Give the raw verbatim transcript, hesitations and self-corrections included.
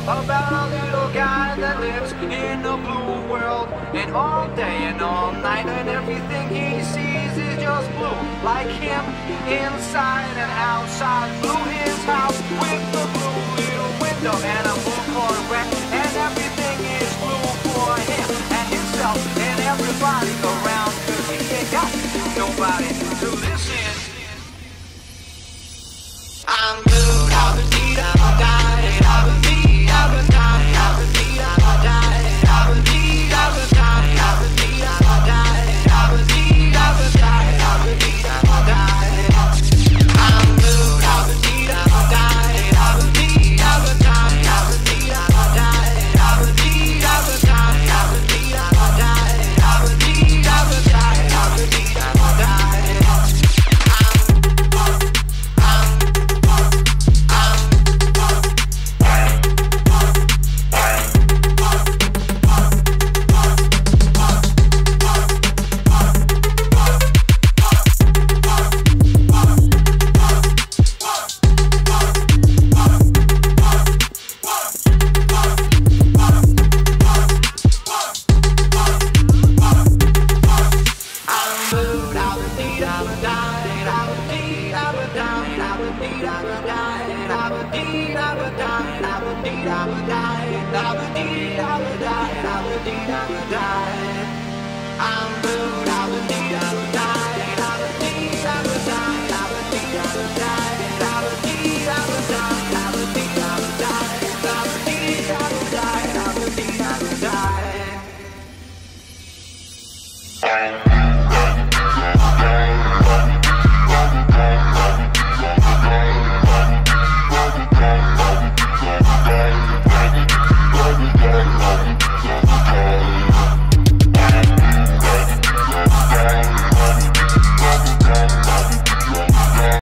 about a little guy that lives in a blue world, and all day and all night, and everything he sees is just blue. Like him, inside and outside, blue his house with the blue little window and a blue Corvette, and everything is blue for him and himself and everybody around, 'cause he ain't got nobody to listen. I'm blue, I'll be I'll die, I'll be I'll die, I'll be I'll die, I'll be I'll die, I'll be I'll die, I'll be I'll die, I'll be I'll die. I'm blue, I'll be I'll die, I'll be I'll die, I'll be I'll die, I'll be I'll die, I'll be I'll die, I'll be I'll die, I'll be I'll die. I'm